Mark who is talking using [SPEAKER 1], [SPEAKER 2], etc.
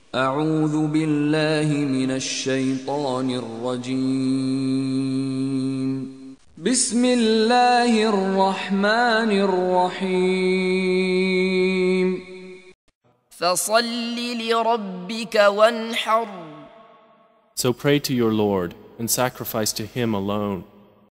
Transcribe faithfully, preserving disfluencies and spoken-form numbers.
[SPEAKER 1] أعوذ بالله من الشيطان الرجيم. بسم الله الرحمن الرحيم.
[SPEAKER 2] فصل لربك وانحر.
[SPEAKER 3] So pray to your Lord and sacrifice to Him alone.